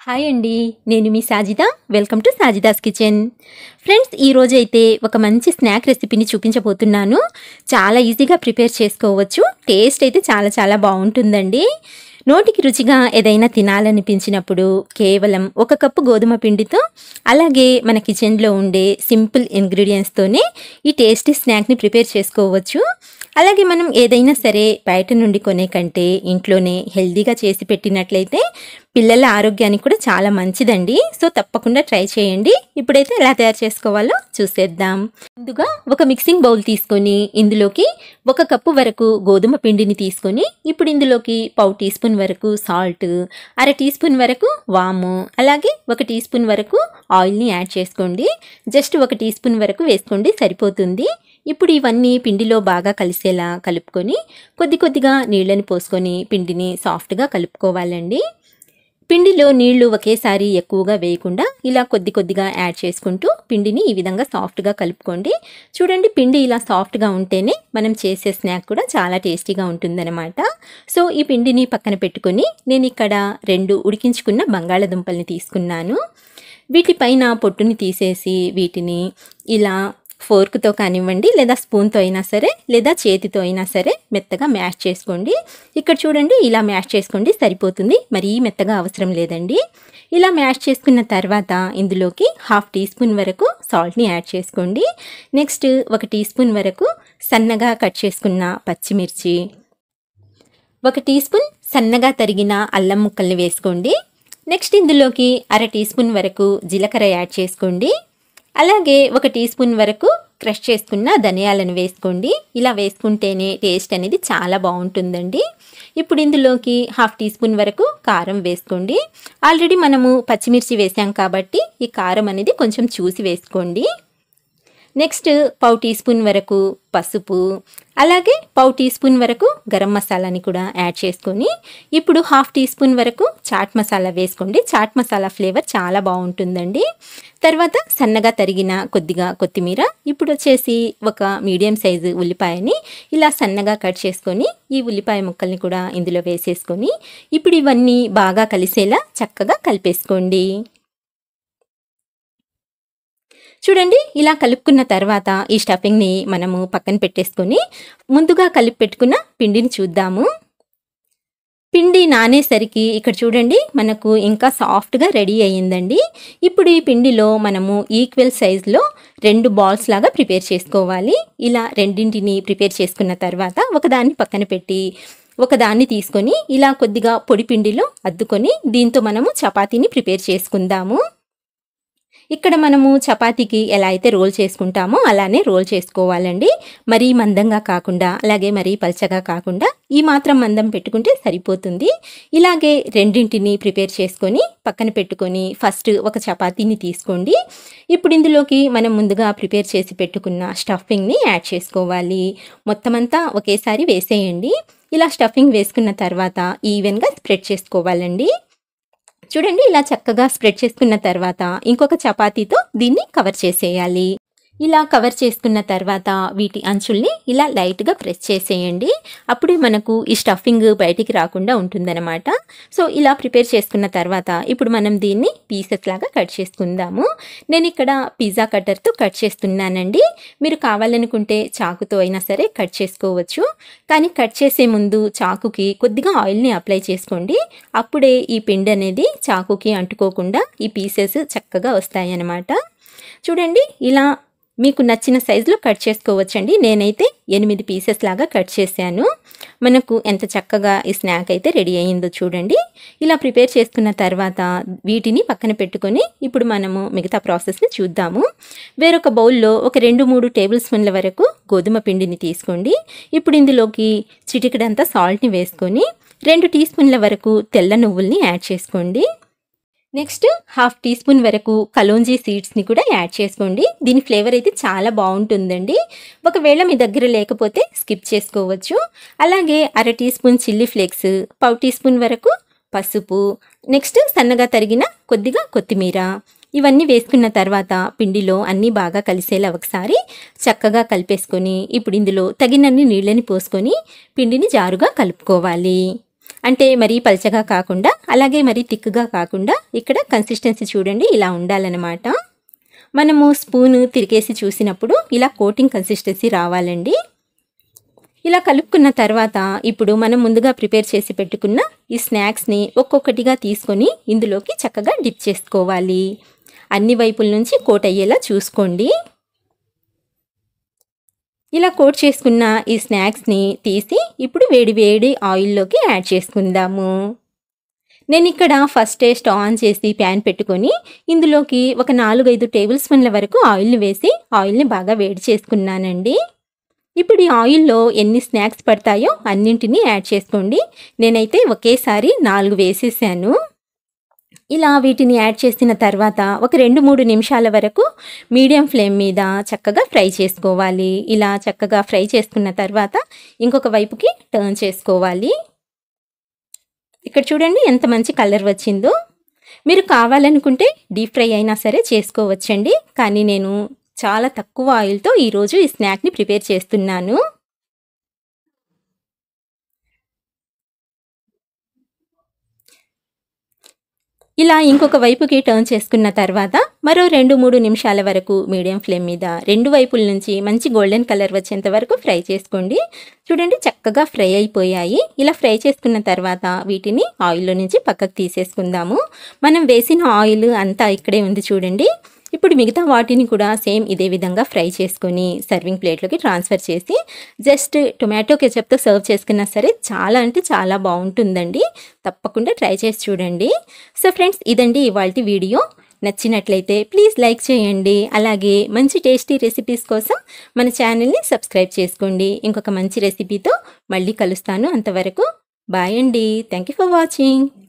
Hi అండి, నేను మీ Sajida. Welcome to Sajida's kitchen. Friends, ఈరోజైతే ఒక మంచి స్నాక్ రెసిపీని చూపించబోతున్నాను. చాలా ఈజీగా ప్రిపేర్ చేసుకోవచ్చు. టేస్ట్ అయితే చాలా బాగుంటుందండి. నోటికి రుచిగా ఏదైనా తినాలనిపించినప్పుడు కేవలం 1 కప్పు గోధుమ పిండితో, అలాగే మన కిచెన్లో ఉండే సింపుల్ ఇంగ్రీడియంట్స్తోనే ఈ టేస్టీ స్నాక్ని ప్రిపేర్ చేసుకోవచ్చు. అలాగే మనం ఏదైనా సరే బయట నుండి కొనే కంటే ఇంట్లోనే హెల్దీగా చేసి పెట్టినట్లయితే పిల్లల ఆరోగ్యానికి కూడా చాలా మంచిదండి. సో తప్పకుండా ట్రై చేయండి. ఇప్పుడైతే ఎలా తయారు చేసుకోవాలో చూసేద్దాం. ముందుగా ఒక మిక్సింగ్ బౌల్ తీసుకొని ఇందులోకి 1 కప్పు వరకు గోధుమ పిండిని తీసుకొని ఇప్పుడు ఇందులోకి 1/2 టీ స్పూన్ వరకు సాల్ట్, 1/2 టీ స్పూన్ వరకు వాము, అలాగే 1 టీ స్పూన్ వరకు ఆయిల్ని యాడ్ చేసుకోండి. జస్ట్ 1 టీ స్పూన్ వరకు వేసుకోండి, సరిపోతుంది. ఇప్పుడు ఇవన్నీ పిండిలో బాగా కలిసేలా కలుపుకొని కొద్దిగా నీళ్ళని పోసుకొని పిండిని సాఫ్ట్గా కలుపుకోవాలండి. పిండిలో నీళ్లు ఒకేసారి ఎక్కువగా వేయకుండా ఇలా కొద్దిగా యాడ్ చేసుకుంటూ పిండిని ఈ విధంగా సాఫ్ట్గా కలుపుకోండి. చూడండి, పిండి ఇలా సాఫ్ట్గా ఉంటేనే మనం చేసే స్నాక్ కూడా చాలా టేస్టీగా ఉంటుందన్నమాట. సో ఈ పిండిని పక్కన పెట్టుకొని నేను ఇక్కడ 2 ఉడికించుకున్న బంగాళదుంపల్ని తీసుకున్నాను. వీటిపైన పొట్టుని తీసేసి వీటిని ఇలా ఫోర్క్తో కానివ్వండి, లేదా స్పూన్తో అయినా సరే, లేదా చేతితో అయినా సరే మెత్తగా మ్యాష్ చేసుకోండి. ఇక్కడ చూడండి, ఇలా మ్యాష్ చేసుకోండి, సరిపోతుంది. మరీ మెత్తగా అవసరం లేదండి. ఇలా మ్యాష్ చేసుకున్న తర్వాత ఇందులోకి 1/2 టీ స్పూన్ వరకు సాల్ట్ని యాడ్ చేసుకోండి. నెక్స్ట్ 1 టీ స్పూన్ వరకు సన్నగా కట్ చేసుకున్న పచ్చిమిర్చి, 1 టీ స్పూన్ సన్నగా తరిగిన అల్లం ముక్కల్ని వేసుకోండి. నెక్స్ట్ ఇందులోకి 1/2 టీ స్పూన్ వరకు జీలకర్ర యాడ్ చేసుకోండి. అలాగే 1 టీ స్పూన్ వరకు క్రష్ చేసుకున్న ధనియాలను వేసుకోండి. ఇలా వేసుకుంటేనే టేస్ట్ అనేది చాలా బాగుంటుందండి. ఇప్పుడు ఇందులోకి 1/2 టీ స్పూన్ వరకు కారం వేసుకోండి. ఆల్రెడీ మనము పచ్చిమిర్చి వేసాం కాబట్టి ఈ కారం అనేది కొంచెం చూసి వేసుకోండి. నెక్స్ట్ 1/2 టీ స్పూన్ వరకు పసుపు, అలాగే 1/2 టీ స్పూన్ వరకు గరం మసాలాని కూడా యాడ్ చేసుకొని ఇప్పుడు 1/2 టీ స్పూన్ వరకు చాట్ మసాలా వేసుకోండి. చాట్ మసాలా ఫ్లేవర్ చాలా బాగుంటుందండి. తర్వాత సన్నగా తరిగిన కొద్దిగా కొత్తిమీర, ఇప్పుడు వచ్చేసి ఒక మీడియం సైజు ఉల్లిపాయని ఇలా సన్నగా కట్ చేసుకొని ఈ ఉల్లిపాయ ముక్కల్ని కూడా ఇందులో వేసేసుకొని ఇప్పుడు ఇవన్నీ బాగా కలిసేలా చక్కగా కలిపేసుకోండి. చూడండి, ఇలా కలుపుకున్న తర్వాత ఈ స్టఫింగ్ని మనము పక్కన పెట్టేసుకొని ముందుగా కలిపి పెట్టుకున్న పిండిని చూద్దాము. పిండి నానేసరికి ఇక్కడ చూడండి మనకు ఇంకా సాఫ్ట్గా రెడీ అయ్యిందండి. ఇప్పుడు ఈ పిండిలో మనము ఈక్వల్ సైజులో 2 బాల్స్ లాగా ప్రిపేర్ చేసుకోవాలి. ఇలా రెండింటిని ప్రిపేర్ చేసుకున్న తర్వాత ఒకదాన్ని పక్కన పెట్టి ఒకదాన్ని తీసుకొని ఇలా కొద్దిగా పొడి పిండిలో అద్దుకొని దీంతో మనము చపాతీని ప్రిపేర్ చేసుకుందాము. ఇక్కడ మనము చపాతీకి ఎలా అయితే రోల్ చేసుకుంటామో అలానే రోల్ చేసుకోవాలండి. మరీ మందంగా కాకుండా, అలాగే మరీ పల్చగా కాకుండా ఈ మాత్రం మందం పెట్టుకుంటే సరిపోతుంది. ఇలాగే రెండింటిని ప్రిపేర్ చేసుకొని పక్కన పెట్టుకొని ఫస్ట్ ఒక చపాతీని తీసుకోండి. ఇప్పుడు ఇందులోకి మనం ముందుగా ప్రిపేర్ చేసి పెట్టుకున్న స్టఫింగ్ని యాడ్ చేసుకోవాలి. మొత్తం అంతా ఒకేసారి వేసేయండి. ఇలా స్టఫింగ్ వేసుకున్న తర్వాత ఈవెన్గా స్ప్రెడ్ చేసుకోవాలండి. చూడండి, ఇలా చక్కగా స్ప్రెడ్ చేసుకున్న తర్వాత ఇంకొక చపాతీతో దీన్ని కవర్ చేసేయాలి. ఇలా కవర్ చేసుకున్న తర్వాత వీటి అంచుల్ని ఇలా లైట్గా ప్రెస్ చేసేయండి. అప్పుడే మనకు ఈ స్టఫింగ్ బయటికి రాకుండా ఉంటుందన్నమాట. సో ఇలా ప్రిపేర్ చేసుకున్న తర్వాత ఇప్పుడు మనం దీన్ని పీసెస్ లాగా కట్ చేసుకుందాము. నేను ఇక్కడ పిజ్జా కట్టర్తో కట్ చేస్తున్నానండి. మీరు కావాలనుకుంటే చాకుతో అయినా సరే కట్ చేసుకోవచ్చు. కానీ కట్ చేసే ముందు చాకుకి కొద్దిగా ఆయిల్ని అప్లై చేసుకోండి. అప్పుడే ఈ పిండి అనేది చాకుకి అంటుకోకుండా ఈ పీసెస్ చక్కగా వస్తాయి అన్నమాట. చూడండి, ఇలా మీకు నచ్చిన సైజులో కట్ చేసుకోవచ్చండి. నేనైతే 8 పీసెస్ లాగా కట్ చేశాను. మనకు ఎంత చక్కగా ఈ స్నాక్ అయితే రెడీ అయ్యిందో చూడండి. ఇలా ప్రిపేర్ చేసుకున్న తర్వాత వీటిని పక్కన పెట్టుకొని ఇప్పుడు మనము మిగతా ప్రాసెస్ని చూద్దాము. వేరొక బౌల్లో ఒక 2-3 టేబుల్ స్పూన్ల వరకు గోధుమ పిండిని తీసుకోండి. ఇప్పుడు ఇందులోకి చిటికెడంతా సాల్ట్ని వేసుకొని 2 టీ స్పూన్ల వరకు తెల్ల నువ్వుల్ని యాడ్ చేసుకోండి. నెక్స్ట్ 1/2 టీ స్పూన్ వరకు కలోంజీ సీడ్స్ని కూడా యాడ్ చేసుకోండి. దీని ఫ్లేవర్ అయితే చాలా బాగుంటుందండి. ఒకవేళ మీ దగ్గర లేకపోతే స్కిప్ చేసుకోవచ్చు. అలాగే 1/2 teaspoon chilli flakes, 1/2 teaspoon వరకు పసుపు, నెక్స్ట్ సన్నగా తరిగిన కొద్దిగా కొత్తిమీర, ఇవన్నీ వేసుకున్న తర్వాత పిండిలో అన్నీ బాగా కలిసేలా ఒకసారి చక్కగా కలిపేసుకొని ఇప్పుడు ఇందులో తగినన్ని నీళ్ళని పోసుకొని పిండిని జారుగా కలుపుకోవాలి. అంటే మరీ పల్చగా కాకుండా అలాగే మరీ థిక్గా కాకుండా ఇక్కడ కన్సిస్టెన్సీ చూడండి ఇలా ఉండాలన్నమాట. మనము స్పూను తిరిగేసి చూసినప్పుడు ఇలా కోటింగ్ కన్సిస్టెన్సీ రావాలండి. ఇలా కలుపుకున్న తర్వాత ఇప్పుడు మనం ముందుగా ప్రిపేర్ చేసి పెట్టుకున్న ఈ స్నాక్స్ని ఒక్కొక్కటిగా తీసుకొని ఇందులోకి చక్కగా డిప్ చేసుకోవాలి. అన్ని వైపుల నుంచి కోట్ అయ్యేలా చూసుకోండి. ఇలా కోట్ చేసుకున్న ఈ స్నాక్స్ని తీసి ఇప్పుడు వేడి వేడి ఆయిల్లోకి యాడ్ చేసుకుందాము. నేను ఇక్కడ ఫస్ట్ స్టవ్ ఆన్ చేసి ప్యాన్ పెట్టుకొని ఇందులోకి ఒక 4-5 టేబుల్ స్పూన్ల వరకు ఆయిల్ని వేసి ఆయిల్ని బాగా వేడి చేసుకున్నానండి. ఇప్పుడు ఈ ఆయిల్లో ఎన్ని స్నాక్స్ పడతాయో అన్నింటినీ యాడ్ చేసుకోండి. నేనైతే ఒకేసారి 4 వేసేసాను. ఇలా వీటిని యాడ్ చేసిన తర్వాత ఒక 2-3 నిమిషాల వరకు మీడియం ఫ్లేమ్ మీద చక్కగా ఫ్రై చేసుకోవాలి. ఇలా చక్కగా ఫ్రై చేసుకున్న తర్వాత ఇంకొక వైపుకి టర్న్ చేసుకోవాలి. ఇక్కడ చూడండి ఎంత మంచి కలర్ వచ్చిందో. మీరు కావాలనుకుంటే డీప్ ఫ్రై అయినా సరే చేసుకోవచ్చండి. కానీ నేను చాలా తక్కువ ఆయిల్తో ఈరోజు ఈ స్నాక్ని ప్రిపేర్ చేస్తున్నాను. ఇలా ఇంకొక వైపుకి టర్న్ చేసుకున్న తర్వాత మరో 2-3 నిమిషాల వరకు మీడియం ఫ్లేమ్ మీద 2 వైపుల నుంచి మంచి గోల్డెన్ కలర్ వచ్చేంత వరకు ఫ్రై చేసుకోండి. చూడండి చక్కగా ఫ్రై అయిపోయాయి. ఇలా ఫ్రై చేసుకున్న తర్వాత వీటిని ఆయిల్లో నుంచి పక్కకు తీసేసుకుందాము. మనం వేసిన ఆయిల్ అంతా ఇక్కడే ఉంది చూడండి. ఇప్పుడు మిగతా వాటిని కూడా సేమ్ ఇదే విధంగా ఫ్రై చేసుకొని సర్వింగ్ ప్లేట్లోకి ట్రాన్స్ఫర్ చేసి జస్ట్ టొమాటో కెచప్తో సర్వ్ చేసుకున్నా సరే చాలా అంటే చాలా బాగుంటుందండి. తప్పకుండా ట్రై చేసి చూడండి. సో ఫ్రెండ్స్, ఇదండి ఇవాల్టి వీడియో. నచ్చినట్లయితే ప్లీజ్ లైక్ చేయండి. అలాగే మంచి టేస్టీ రెసిపీస్ కోసం మన ఛానల్ని సబ్స్క్రైబ్ చేసుకోండి. ఇంకొక మంచి రెసిపీతో మళ్ళీ కలుస్తాను. అంతవరకు బాయ్ అండి. Thank you for watching.